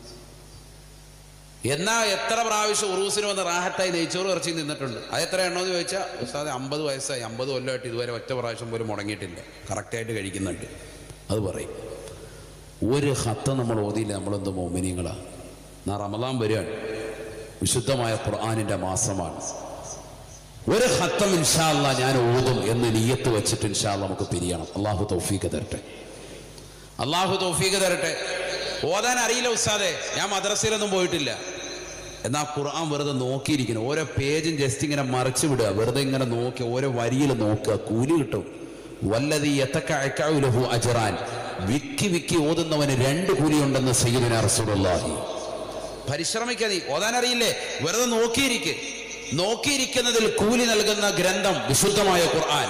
എന്നാ എത്ര പ്രാവശ്യം ഉറൂസിന് വന്ന് റാഹത്തായി നെയ്ച്ചോറ് ഇറച്ചി നിന്നിട്ടുണ്ട്? അത് എത്ര എണ്ണമെന്ന് ചോദിച്ചാൽ ഉസ്താദെ 50 വയസ്സായി, 50 കൊല്ലമായിട്ട് ഇതുവരെ ഒറ്റ പ്രാവശ്യം പോലും മുടങ്ങിയിട്ടില്ല, കറക്റ്റായിട്ട് കഴിക്കുന്നുണ്ട്. അത് പറയും. 1 ഖത്തം നമ്മൾ ഓതിയില്ല, നമ്മളെന്ത് മോമിനിയങ്ങളാണ്? റമദാൻ വരികയാണ്, വിശുദ്ധമായ ഖുർആനിൻ്റെ മാസമാണ്. 1 ഖത്തം ഇൻഷാ അല്ലാഹ് ഞാൻ ഓതും എന്ന് നിയ്യത്ത് വെച്ചിട്ട് ഇൻഷാ അല്ലാഹ് നമുക്ക് പിരിയണം. അള്ളാഹു തൗഫീഖ് തരട്ടെ, അള്ളാഹു തൗഫീഖ് തരട്ടെ. ഓതാൻ അറിയില്ല ഉസ്താദെ, ഞാൻ മദ്രസയിലൊന്നും പോയിട്ടില്ല. എന്നാൽ ഖുർആൻ വെറുതെ നോക്കിയിരിക്കുന്നു. ഓരോ പേജും ജസ്റ്റ് ഇങ്ങനെ മറിച്ചു വിടുക, വെറുതെ ഇങ്ങനെ നോക്കി ഓരോ വരിയിൽ നോക്കുക, കൂലി കിട്ടും. വല്ലദീ യതകഅഉ ലഹു അജ്റാൻ, വിക്കി വിക്കി ഓതുന്നവന് 2 കൂലിയുണ്ടെന്ന് സയ്യിദുനാ റസൂലുള്ളാഹി. പരിശ്രമിക്കുക. നീ ഓതാൻ അറിയില്ലേ, വെറുതെ നോക്കിയിരിക്കുന്നതിൽ കൂലി നൽകുന്ന ഗ്രന്ഥം വിശുദ്ധമായ ഖുർആൻ.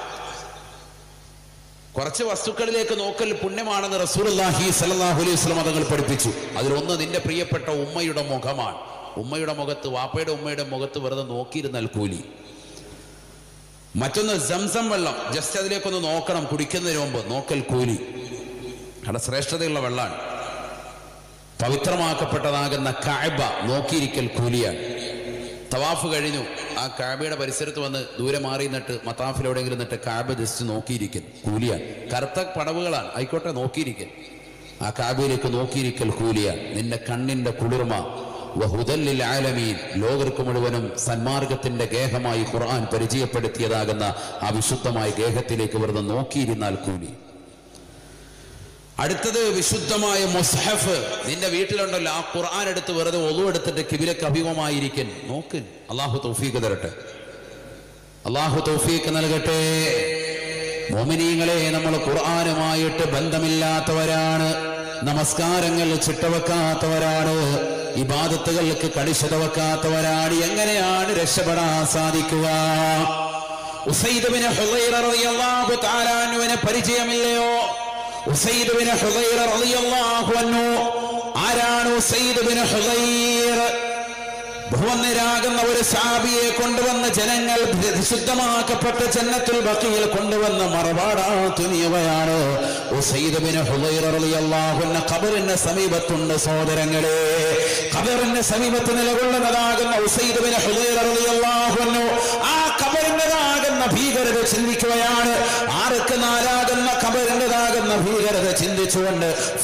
കുറച്ച് വസ്തുക്കളിലേക്ക് നോക്കൽ പുണ്യമാണെന്ന് റസൂലുള്ളാഹി സ്വല്ലല്ലാഹു അലൈഹി വസല്ലം തങ്ങൾ പഠിപ്പിച്ചു. അതിലൊന്ന് നിന്റെ പ്രിയപ്പെട്ട ഉമ്മയുടെ മുഖമാണ്. ഉമ്മയുടെ മുഖത്ത്, വാപ്പയുടെ ഉമ്മയുടെ മുഖത്ത് വെറുതെ നോക്കിയിരുന്നാൽ കൂലി. മറ്റൊന്ന് സംസം വെള്ളം, ജസ്റ്റ് അതിലേക്കൊന്ന് നോക്കണം കുടിക്കുന്നതിന് മുമ്പ്, നോക്കൽ കൂലി. അവിടെ ശ്രേഷ്ഠതയുള്ള വെള്ളമാണ്. പവിത്രമാക്കപ്പെട്ടതാകുന്ന കഅബ നോക്കിയിരിക്കൽ കൂലിയാണ്. തവാഫ് കഴിഞ്ഞു, ആ കഅബയുടെ പരിസരത്ത് വന്ന് ദൂരെ മാറി നിന്നിട്ട് മത്താഫിലെവിടെയെങ്കിലും നിന്നിട്ട് കഅബ ജസ്റ്റ് നോക്കിയിരിക്കൽ കൂലിയാണ്. കറുത്ത പടവുകളാണ്, ആയിക്കോട്ടെ, നോക്കിയിരിക്കൽ. ആ കഅബയിലേക്ക് നോക്കിയിരിക്കൽ കൂലിയാണ്. നിന്റെ കണ്ണിന്റെ കുളിർമ വഹുദൽ ലിൽ ആലമീൻ, ലോകർക്ക് മുഴുവനും സന്മാർഗത്തിന്റെ ഗേഹമായി ഖുർആൻ പരിചയപ്പെടുത്തിയതാകുന്ന ആ വിശുദ്ധമായ ഗേഹത്തിലേക്ക് വെറുതെ നോക്കിയിരുന്നാൽ കൂലി. അടുത്തത് വിശുദ്ധമായ മുസ്ഹഫ്. നിന്റെ വീട്ടിലുണ്ടല്ലോ, ആ ഖുർആൻ എടുത്ത് വെറുതെ ഒളു എടുത്തിട്ട് കിബിലക്ക് അഭിമുഖമായിരിക്കൻ നോക്ക്. അള്ളാഹു തൗഫീഖ് തരട്ടെ, അള്ളാഹു തൗഫീഖ് നൽകട്ടെ. മോമിനീങ്ങളെ, നമ്മൾ ഖുർആനുമായിട്ട് ബന്ധമില്ലാത്തവരാണ്, നമസ്കാരങ്ങൾ ചിട്ടവെക്കാത്തവരാണ്, ഇബാദത്തുകൾക്ക് കണിശത വെക്കാത്തവരാണ്. എങ്ങനെയാണ് രക്ഷപ്പെടാൻ സാധിക്കുക? ഉസൈദ് ബിൻ ഹുദൈറ റളിയല്ലാഹു തആല അൻഹുവിനെ പരിചയമില്ലയോ? ഉസൈദ് ബിൻ ഹുദൈറ റളിയല്ലാഹു അൻഹു. ആരാണ് ഉസൈദ് ബിൻ ഹുദൈർ? ബഹുവന്യരാകുന്ന ഒരു സഹാബിയെ കൊണ്ടുവന്ന് ജനങ്ങൾ വിശുദ്ധമാക്കപ്പെട്ട ജന്നത്തുൽ ബഖീൽ കൊണ്ടുവന്ന് മറപാടാത്തുനിയവയാണ് ഉസൈദ് ബിൻ ഹുദൈർ റളിയല്ലാഹു അൻഹു. ഖബറിന്റെ സമീപത്തുണ്ട് സഹോദരങ്ങളെ, ഖബറിന്റെ സമീപത്ത് നിലകൊള്ളുന്നതാകുന്ന ഉസൈദ് ബിൻ ഹുദൈർ റളിയല്ലാഹു അൻഹു ആ ഖബറിന്റേതാകുന്ന ഭീകരത ചിന്തിക്കുകയാണ്. ആർക്ക് നാലാകുന്ന ഖബറിന്റേതാകുന്ന ഭീകരത ചിന്തിച്ചുകൊണ്ട്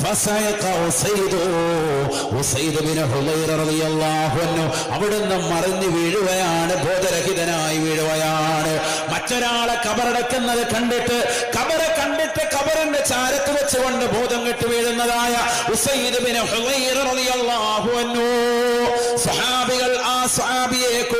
ഉസൈദ് ബിൻ ഹുദൈർ റളിയല്ലാഹു അൻഹു അവിടുന്ന് മറിഞ്ഞു വീഴുകയാണ്, ബോധരഹിതനായി വീഴുകയാണ്. മറ്റൊരാളെ ഖബറടക്കുന്നത് കണ്ടിട്ട് ഖബറിന്റെ ചാരത്ത് വെച്ചുകൊണ്ട് ബോധം കെട്ട് വീഴുന്നതായ ഉസൈദ് ബിൻ ഹുദൈർ റളിയല്ലാഹു അൻഹു. സ്വഹാബികൾ ആ സ്വഹാബിയെ പോയി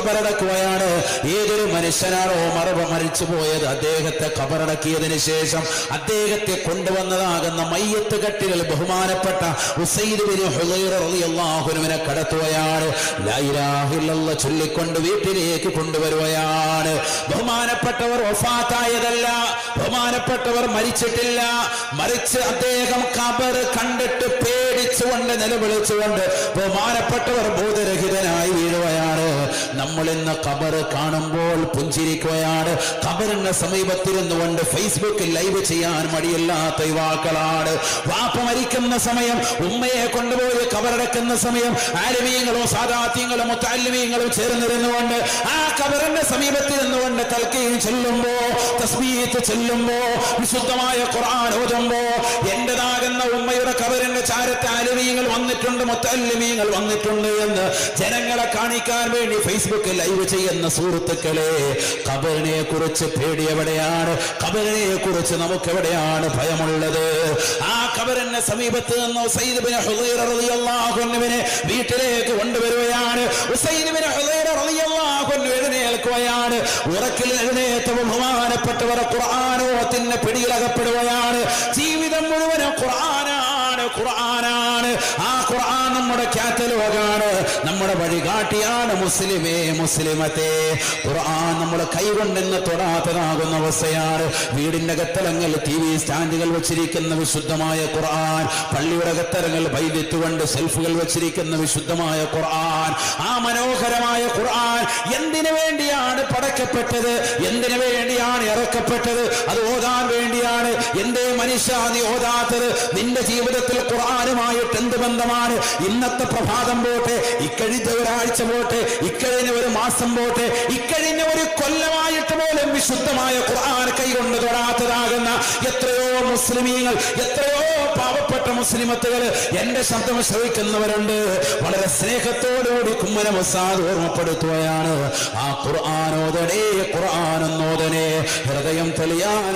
ഖബറടക്കുകയാണ്. ഏതൊരു മനുഷ്യനാണോ മരിച്ചു പോയത്, അദ്ദേഹത്തെ ഖബറടക്കിയതിനു ശേഷം അദ്ദേഹത്തെ കൊണ്ടുവന്നതാകുന്ന മയ്യത്ത് കട്ടിലിൽ ബഹുമാനപ്പെട്ട ഉസൈദ് ബിൻ ഹുദൈറ റളിയല്ലാഹു അൻഹുവിനെ കടത്തുകയാണ്. ലാ ഇലാഹ ഇല്ലല്ലാഹ് ചൊല്ലിക്കൊണ്ട് വീട്ടിലേക്ക് കൊണ്ടുവരുകയാണ്. ബഹുമാനപ്പെട്ടവർ വഫാത്തായതല്ല, ബഹുമാനപ്പെട്ടവർ മരിച്ചിട്ടില്ല, മറിച്ച് അദ്ദേഹം ഖബർ കണ്ടിട്ട് പേടിച്ചുകൊണ്ട് നിലവിളിച്ചുകൊണ്ട് ബഹുമാനപ്പെട്ടവർ ബോധരഹിതനായി വീഴുകയാണ്. നമ്മൾ ഇന്ന് ഖബർ കാണുമ്പോൾ പുഞ്ചിരിക്കുകയാണ്. ഖബറിന്റെ സമീപത്തിരുന്നുകൊണ്ട് ഫേസ്ബുക്കിൽ ലൈവ് ചെയ്യാൻ മടിയില്ലാത്ത യുവാക്കളാണ്. വാപ്പ മരിക്കുന്ന സമയം, ഉമ്മയെ കൊണ്ടുപോയി ഖബറടക്കുന്ന സമയം ആലിമീങ്ങളും സാദാത്യങ്ങളും മുത്തഅല്ലിമീങ്ങളും ചേർന്നിരുന്നുകൊണ്ട് ആ ഖബറിന്റെ സമീപത്തിരുന്നുകൊണ്ട് തൽക്കീം ചൊല്ലുമ്പോ, തസ്ബീഹ് ചൊല്ലുമ്പോ, വിശുദ്ധമായ ഖുർആൻ ഓതുമ്പോ എന്റേതാകുന്ന ഉമ്മയുടെ ഖബറിന്റെ ചാരത്ത് ആലിമീങ്ങൾ വന്നിട്ടുണ്ട്, മുത്തഅല്ലിമീങ്ങൾ വന്നിട്ടുണ്ട് എന്ന് ജനങ്ങളെ കാണിക്കാൻ വേണ്ടി ഫേസ്ബുക്കിൽ ലൈവ് ചെയ്യുന്ന സുഹൃത്തുക്കളെ, ഖബറിനെ കുറിച്ച് പേടി എവിടെയാണ്? ഖബറിനെ കുറിച്ച് നമുക്ക് എവിടെയാണ് ഭയമുള്ളത്? ആ ഖബറിന്റെ സമീപത്ത് നിന്ന് ഉസൈദ് ബിൻ ഹുദൈറ റളിയല്ലാഹു അൻഹുവിനെ വീട്ടിലേക്ക് കൊണ്ടുവരികയാണ്. ഉസൈദ് ബിൻ ഹുദൈറ റളിയല്ലാഹു അൻഹു എഴുന്നേൽക്കുകയാണ്. ഉറക്കിൽ എഴുന്നേറ്റ് ബഹുമാനപ്പെട്ടവർ ഖുർആനോത്തിന്റെ പിടിയിലകപ്പെടുകയാണ്. ജീവിതം മുഴുവനും ഖുർആനാണ്, ഖുർആനാണ്. ആ ഖുർആൻ നമ്മുടെ കാറ്റലോഗാണ്, നമ്മുടെ വഴികാട്ടിയാണ്. മുസ്ലിമേ മുസ്ലിമത്തെ, ഖുർആൻ നമ്മുടെ കൈകൊണ്ടെന്ന് തൊടാത്തതാകുന്ന അവസ്ഥയാണ്. വീടിന്റെ അകത്തലങ്ങൾ TV സ്റ്റാൻഡുകൾ വെച്ചിരിക്കുന്ന വിശുദ്ധമായ ഖുർആൻ, പള്ളിയുടെ അകത്തലങ്ങൾ വൈദ്യുത്തുകൊണ്ട് സെൽഫുകൾ വെച്ചിരിക്കുന്ന വിശുദ്ധമായ ഖുർആൻ. ആ മനോഹരമായ ഖുർആൻ എന്തിനു വേണ്ടിയാണ് പടക്കപ്പെട്ടത്? എന്തിനു വേണ്ടിയാണ് ഇറക്കപ്പെട്ടത്? അത് ഓതാൻ വേണ്ടിയാണ്. എന്തേ മനുഷ്യ നീ ഓതാത്തത്? നിന്റെ ജീവിതത്തിൽ ഖുർആനുമായിട്ട് എന്ത് ബന്ധമാണ്? ഇന്നത്തെ പ്രഭാതം പോട്ടെ, ഇക്കഴിഞ്ഞ ഒരാഴ്ച പോട്ടെ, ഇക്കഴിഞ്ഞ ഒരു മാസം പോട്ടെ, ഇക്കഴിഞ്ഞ ഒരു കൊല്ലമായിട്ട് പോലും വിശുദ്ധമായ ഖുർആൻ കൈകൊണ്ട് തൊടാത്തതാകുന്ന എത്രയോ മുസ്ലിമീങ്ങൾ, എത്രയോ പാവപ്പെട്ട മുസ്ലിമത്തുകൾ എന്റെ ശബ്ദം ശ്രവിക്കുന്നവരുണ്ട്. വളരെ സ്നേഹത്തോടുകൂടി കുമ്മന ഉസ്താദ് ഓർമ്മപ്പെടുത്തുകയാണ്, ആ ഖുർആനോദനെ, ഖുർആനോദനെ ഹൃദയം തെളിയാൻ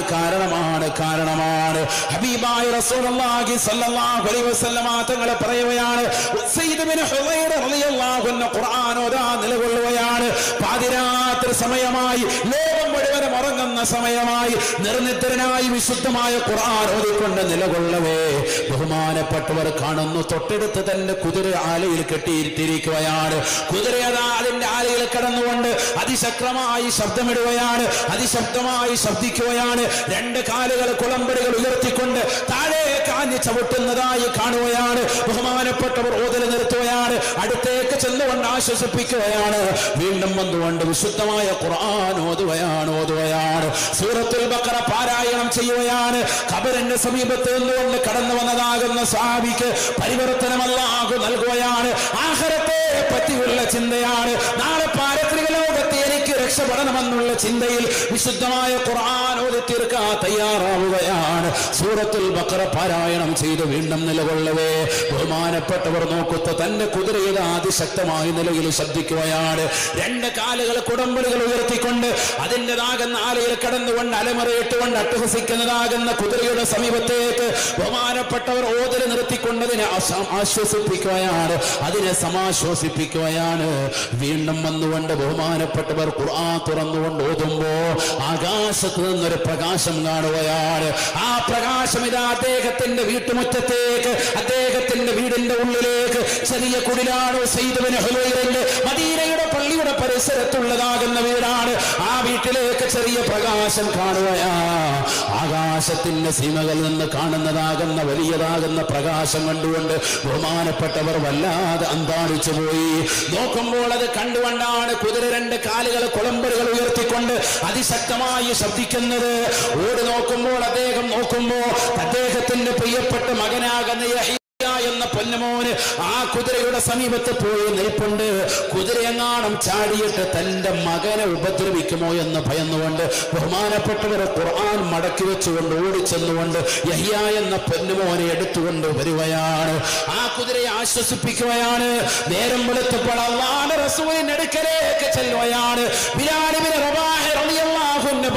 കാരണമാണ്. ഹബീബായ റസൂലുള്ളാഹി സ്വല്ലല്ലാഹു അലൈഹി വസല്ലമ തങ്ങൾ പറയുകയാണ്, ഉസൈദ് ബിൻ ഹുദൈറ റളിയല്ലാഹു അൻഹു ഖുർആൻ ഓതാൻ നിലകൊള്ളുകയാണ്. പാതിരാത്രി സമയമായി, ലോകം മുഴുവൻ ഉറങ്ങുന്ന സമയമായി, നിർനിദ്രനായി വിശുദ്ധമായ ഖുർആൻ ഓതിക്കൊണ്ട് നിലകൊള്ളവേ ബഹുമാനപ്പെട്ടവർ കാണുന്നു, തൊട്ടടുത്ത് തന്നെ കുതിര ആലയിൽ കെട്ടിയിരിക്കുകയാണ്. കുതിര അതിന്റെ ആലയിൽ കടന്നുകൊണ്ട് അതിശക്തമായി ശബ്ദമിടുകയാണ്, അതിശബ്ദമായി ശബ്ദിക്കുകയാണ്. രണ്ട് കാലുകൾ കുളമ്പടികൾ ഉയർത്തിക്കൊണ്ട് താഴെ കാഞ്ഞ് ചവിട്ടുന്നതായി കാണുകയാണ്. ബഹുമാനപ്പെട്ടവർ ഓതൽ നിർത്തുകയാണ്, അടുത്തേക്ക് ചെന്നുകൊണ്ട് ആശ്വസിപ്പിക്കുകയാണ്. വീണ്ടും വന്നുകൊണ്ട് വിശുദ്ധമായ ഖുർആൻ ഓതുകയാണ്. സൂറത്തുൽ ബഖറ പാരായണം ചെയ്യുകയാണ്. ഖബറിന്റെ സമീപത്ത് നിന്നുകൊണ്ട് കടന്നു വന്നതാകുന്ന സ്വഹാബിക്ക് പരിവർത്തനം അല്ലാഹു നൽകുകയാണ്. ആഖിറത്തെ പറ്റിയുള്ള ചിന്തയാണ്. നാളെ പാരത്രിക ലോകത്തെ എനിക്ക് രക്ഷപ്പെടണമെന്നുള്ള ചിന്തയിൽ വിശുദ്ധമായ ഖുർആൻ ഓതി തീർക്കാൻ തയ്യാറാവുകയാണ്. സൂറത്തുൽ ബഖറ പാരായണം ചെയ്ത് വീണ്ടും നിലകൊള്ളവേ ബഹുമാനപ്പെട്ടവർ നോക്കുത്ത തന്റെ കുതിരയുടെ അതിശക്തമായ നിലയിൽ ശബ്ദിക്കുകയാണ്. രണ്ട് കാലുകൾ കുടമ്പലുകൾ ഉയർത്തിക്കൊണ്ട് അതിൻ്റെതാകുന്ന ആലയിൽ കടന്നുകൊണ്ട് അലമറയിട്ടുകൊണ്ട് അട്ടഹസിക്കുന്നതാകുന്ന കുതിരയുടെ സമീപത്തേക്ക് ബഹുമാനപ്പെട്ടവർ ഓതൽ നിർത്തിക്കൊണ്ടതിനെ ആശ്വസിപ്പിക്കുകയാണ്, അതിനെ സമാശ്വസിപ്പിക്കുകയാണ്. വീണ്ടും വന്നുകൊണ്ട് ബഹുമാനപ്പെട്ടവർ ഖുർആൻ തുറന്നുകൊണ്ട് ഓതുമ്പോ ആകാശത്ത് നിന്നൊരു പ്രകാശം കാണുകയാണ്. ആ പ്രകാശം ഇതാ അദ്ദേഹത്തിന്റെ വീട്ടുമുറ്റത്തേക്ക്, അദ്ദേഹത്തിന്റെ വീടിന്റെ ഉള്ളിലേക്ക്, ചെറിയ കുടിലാണ് ഉസൈദ് ബിൻ ഹുദൈറിന്റെ മദീനയുടെ പള്ളിയുടെ പരിസരത്തുള്ളതാകുന്ന വീടാണ്. ആ വീട്ടിലേക്ക് ചെറിയ പ്രകാശം കാണുകയാ. ആകാശത്തിന്റെ സീമകളിൽ നിന്ന് കാണുന്നതാകുന്ന വലിയതാകുന്ന പ്രകാശം കണ്ടുകൊണ്ട് ബഹുമാനപ്പെട്ടവർ വല്ലാതെ അന്താളിച്ചു പോയി. നോക്കുമ്പോൾ അത് കണ്ടുകൊണ്ടാണ് കുതിര രണ്ട് കാലുകൾ കുളമ്പലുകൾ ഉയർത്തിക്കൊണ്ട് അതിശക്തമായി ശബ്ദിക്കുന്നത്. ഓടി നോക്കുമ്പോൾ അദ്ദേഹം നോക്കുമ്പോൾ അദ്ദേഹത്തിന്റെ പ്രിയപ്പെട്ട മകനാകുന്ന യഹ്യ എന്ന പൊന്നുമോന് ആ കുതിരയുടെ സമീപത്ത് പോയി നിൽപ്പുണ്ട്. കുതിരയെങ്ങാനും ചാടിയിട്ട് തന്റെ മകനെ ഉപദ്രവിക്കുമോ എന്ന് ഭയന്നുകൊണ്ട് ബഹുമാനപ്പെട്ടവർ ഖുർആൻ മടക്കി വെച്ചുകൊണ്ട് ഓടിച്ചെന്നുകൊണ്ട് യഹ്യ എന്ന പൊന്നുമോനെ എടുത്തുകൊണ്ട് വരികയാണ്. ആ കുതിരയെ ആശ്വസിപ്പിക്കുകയാണ്. നേരം വെളുത്തപ്പോൾ അല്ലാഹുവിന്റെ റസൂലിന്റെ അടുക്കലേക്ക് ചെല്ലുകയാണ്. ബിലാൽ ഇബ്നു റബാഹ് റളിയല്ലാഹു അൻഹു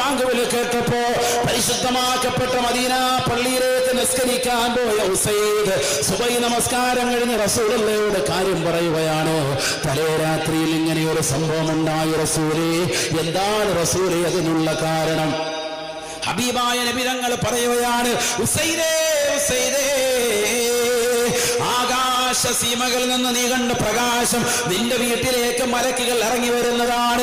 ബാങ്ക് വിളി കേട്ടപ്പോ പരിശുദ്ധമാക്കപ്പെട്ട മദീന പള്ളിയിലേക്ക് നിസ്കരിക്കാൻ പോയ ഉസൈദ് സുബൈ നമസ്കാരം കഴിഞ്ഞ് റസൂലുള്ളാഹിയോട് കാര്യം പറയുകയാണ്. തലേ രാത്രിയിൽ ഇങ്ങനെ ഒരു സംഭവം ഉണ്ടായി റസൂലേ. എന്താണ് റസൂലേ അതിനുള്ള കാരണം? ഹബീബായ നബി തങ്ങൾ പറയുകയാണ്, ഉസൈദേ ഉസൈദേ, ആകാശ സീമകളിൽ നിന്ന് നീ കണ്ട പ്രകാശം നിന്റെ വീട്ടിലേക്ക് മലക്കുകൾ ഇറങ്ങി വരുന്നതാണ്.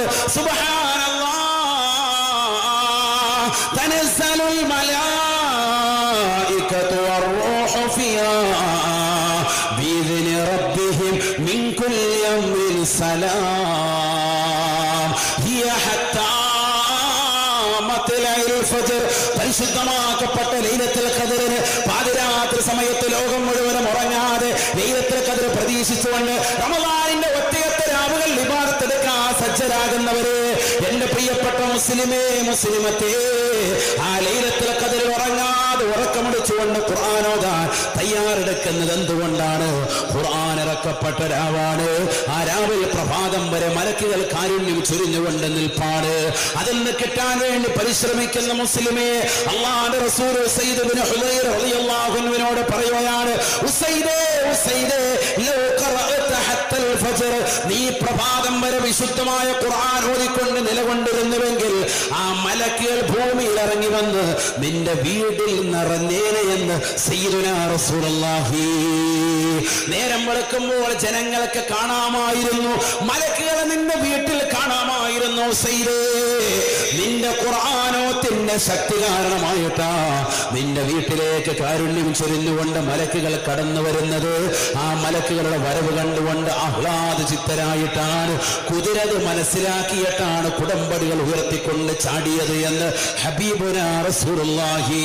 സുബ്ഹാനല്ലാഹ്, തനസ്സലുൽ മലായികതു വറൂഹു ഫിഹാ ബിഇذനി റബ്ബിഹിം മിൻ കുല്ലി യൗമിൻ സലാം ഹിയ ഹത്താ പരിശുദ്ധമാക്കപ്പെട്ട ലൈലത്തുൽ ഖദ്റിന് പാതിരാത്രി സമയത്ത് ലോകം മുഴുവനും ഉറങ്ങാതെ ലൈലത്തുൽ ഖദ്ർ പ്രതീക്ഷിച്ചുകൊണ്ട് റമദാനിന്റെ ഒറ്റയൊറ്റ രാവുകൾ ഇബാദത്തെടുക്കാൻ സജ്ജരാകുന്നവരെ, എന്റെ പ്രിയപ്പെട്ട മുസ്ലിമേ മുസ്ലിമത്തേ, ആ ലൈലത്തുൽ ഖദ്റിൽ ഉറങ്ങാതെ ഉറക്കമടിച്ചുകൊണ്ട് ഖുർആൻ ഓതാൻ തയ്യാറെടുക്കുന്നത് എന്തുകൊണ്ടാണ്? ഖുർആൻ ഇറക്കപ്പെട്ട രാവാണ്. ആ രാവിൽ പ്രഭാതം വരെ മലക്കുകൾ കാരുണ്യം ചൊരിഞ്ഞുകൊണ്ട് നിൽപ്പാണ്. അതിൽ നിന്ന് കിട്ടാൻ വേണ്ടി പരിശ്രമിക്കുന്ന മുസ്ലിമേ, അല്ലാഹുവിന്റെ റസൂൽ ഉസൈദ് ഇബ്നു ഹുദൈർ റളിയല്ലാഹു അൻഹുവിനോട് പറയുകയാണ്, ഉസൈദേ ഉസൈദേ, ലൗ ഖറഅത ഹത്തൽ ഫജ്ർ, നീ പ്രഭാതം വരെ വിശുദ്ധമായ ഖുർആൻ ഓതിക്കൊണ്ട് നിലകൊണ്ടിരുന്നുവെങ്കിൽ ആ മലക്കുകൾ ഭൂമിയിൽ ഇറങ്ങി വന്ന് നിന്റെ വീട്ടിൽ നിറഞ്ഞേനെ എന്ന് സയ്യിദുനാ റസൂലുള്ളാഹി. നേരം വെളുക്കുമ്പോൾ ജനങ്ങൾക്ക് കാണാമായിരുന്നു, മലക്കുകളെ നിന്റെ വീട്ടിൽ കാണാമായിരുന്നു. ഉസൈദേ, നിന്റെ ഖുർആനോത്തിന്റെ ശക്തി കാരണമായിട്ടാ നിന്റെ വീട്ടിലേക്ക് കാരുണ്യം ചൊരിഞ്ഞുകൊണ്ട് മലക്കുകൾ കടന്നു വരുന്നത്. ആ മലക്കുകളുടെ വരവ് കണ്ടുകൊണ്ട് ആഹ്ലാദ ചിത്തരായിട്ടാണ്, കുതിരത് മനസ്സിലാക്കിയിട്ടാണ് കുടമ്പടികൾ ഉയർത്തിക്കൊണ്ട് ചാടിയത് എന്ന് ഹബീബുനാ റസൂലുള്ളാഹി.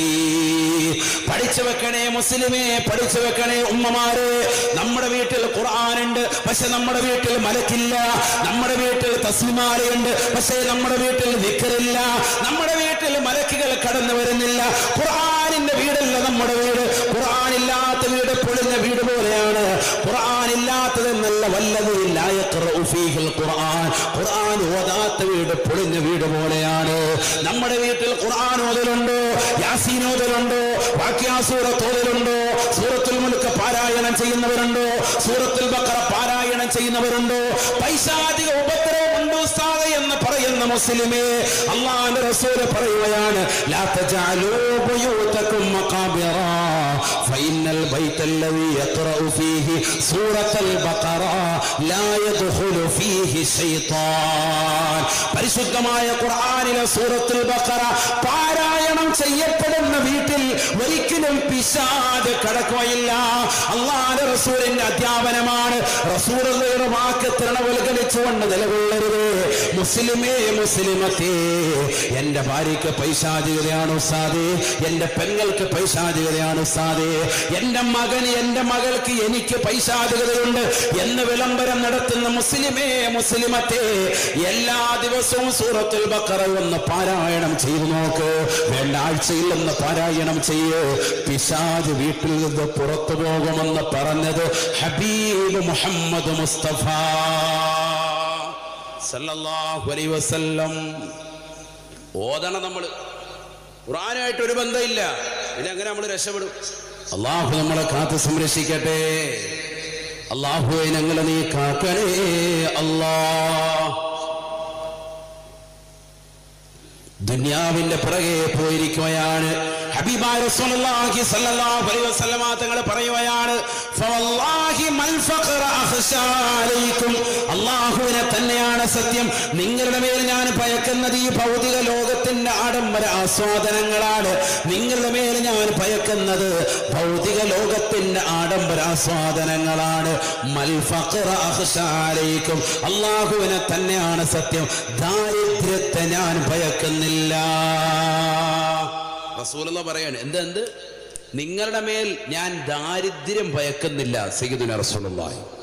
പഠിച്ചു വെക്കണേ മുസ്ലിമേ, പഠിച്ചു വെക്കണേ ഉമ്മമാരെ. നമ്മുടെ വീട്ടിൽ ഖുർആനുണ്ട്, പക്ഷെ നമ്മുടെ വീട്ടിൽ മലക്കില്ല. നമ്മുടെ വീട്ടിൽ തസ്ബീഹുണ്ട്, പക്ഷേ നമ്മുടെ വീട്ടിൽ ദിക്റില്ല. നമ്മുടെ വീട്ടിൽ മലക്കുകൾ കടന്നു വരുന്നില്ല. ഖുർആനിന്റെ വീടല്ല നമ്മുടെ വീട്. ഖുർആനില്ലാത്ത വീട് പൊളിഞ്ഞ വീട് പോലെയാണ്. ഖുർആനില്ലാത്തതെന്നല്ല, വല്ലദീ ലാ യഖറഉ ഫീഹിൽ ഖുർആൻ, ഖുർആൻ ഓതാത്ത വീട് പൊളിഞ്ഞ വീട് പോലെയാണ്. നമ്മുടെ വീട്ടിൽ ഖുർആൻ ഓതലുണ്ടോ? യാസീൻ ഓതലുണ്ടോ? വാഖിഅ സൂറത്ത് ഓതലുണ്ടോ? സൂറത്തുൽ മുൽക്ക് പാരായണം ചെയ്യുന്നവരുണ്ടോ? സൂറത്തുൽ ബഖറ പാരായണം ചെയ്യുന്നവരുണ്ടോ? പൈശാചിക ഉപദ്രവം ഉണ്ട് ഉസ്താദേ എന്ന് പറയുന്ന മുസ്ലിമേ, അല്ലാഹുവിന്റെ റസൂൽ പറയുകയാണ്, ലാ തജഅലൂ ബുയൂതകും മഖാബിറ ഫഇന്നൽ ബൈതല്ലദീ യഖറഉ ഫീഹി സൂറത്തുൽ ബഖറ ലാ യദ്ഖുലു ഫീഹി ശൈത്താൻ. പരിശുദ്ധമായ ഖുർആനിലെ സൂറത്തുൽ ബഖറ പാരായണം ചെയ്യപ്പെടുന്ന വീട്ടിൽ ഒരിക്കലും പിശാച് കടക്കുകയില്ല. അല്ലാഹുവിന്റെ റസൂലിന്റെ അധ്യാപനമാണ്. റസൂലുള്ളാഹിയുടെ വാക്ക് തൃണവൽക്കരിച്ചുകൊണ്ട് നിലകൊള്ളരുത്. മുസ്ലിമേ മുസ്ലിമത്തേ, എന്റെ ഭാര്യയ്ക്ക് പൈശാചികതയാണ് ഉസ്താദേ, എന്റെ പെങ്ങൾക്ക് പൈശാചികതയാണ് ഉസ്താദേ, എന്റെ മകന് എന്റെ മകൾക്ക് എനിക്ക് പൈശാചികതയുണ്ട് എന്ന് വിളംബരം നടത്തുന്ന മുസ്ലിമേ മുസ്ലിമത്തേ, എല്ലാ ദിവസവും സൂറത്തുൽ ബഖറ ഒന്ന് പാരായണം ചെയ്തു നോക്ക്. വേണ്ട, ആഴ്ചയിൽ ഒന്ന് പാരായണം ചെയ്യ്. പിശാച് വീട്ടിൽ നിന്ന് പുറത്തു പോകുമെന്ന് പറഞ്ഞത് ഹബീബ് മുഹമ്മദ് മുസ്തഫ സല്ലല്ലാഹു അലൈഹി വസല്ലം. ഓതണം. നമ്മൾ ഖുർആനുമായിട്ട് ഒരു ബന്ധമില്ല, പിന്നെ അങ്ങനെ നമ്മൾ രക്ഷപ്പെടും? അല്ലാഹു നമ്മളെ കാത്ത് സംരക്ഷിക്കട്ടെ. അല്ലാഹുവേ, ഞങ്ങളെ നീ കാക്കണേ അല്ലാഹ്. ദുനിയാവിന്റെ പുറകെ പോയിരിക്കുകയാണ്. ഹബീബായ റസൂലുള്ളാഹി സ്വല്ലല്ലാഹു അലൈഹി വസല്ലമ തങ്ങൾ പറയുകയാണ്, ഫവല്ലാഹി മൽ ഫഖറ അഖ്ശാ അലൈക്കും, അല്ലാഹുവിനെ തന്നെയാണ് സത്യം, നിങ്ങളുടെ മേൽ ഞാൻ ഭയക്കുന്നത് ഈ ഭൗതിക ലോകത്തിന്റെ ആഡംബര ആസ്വാദനങ്ങളാണ്. നിങ്ങളുടെ മേൽ ഞാൻ ഭയക്കുന്നത് ഭൗതിക ലോകത്തിന്റെ ആഡംബര ആസ്വാദനങ്ങളാണ്. മൽ ഫഖറ അഖ്ശാ അലൈക്കും, അല്ലാഹുവിനെ തന്നെയാണ് സത്യം, ദാരിദ്ര്യത്തെ ഞാൻ ഭയക്കുന്നില്ല. റസൂലുള്ളാഹി പറയാണ്, എന്ത് നിങ്ങളുടെ മേൽ ഞാൻ ദാരിദ്ര്യം ഭയക്കുന്നില്ല. സയ്യിദുനാ റസൂലുള്ളാഹി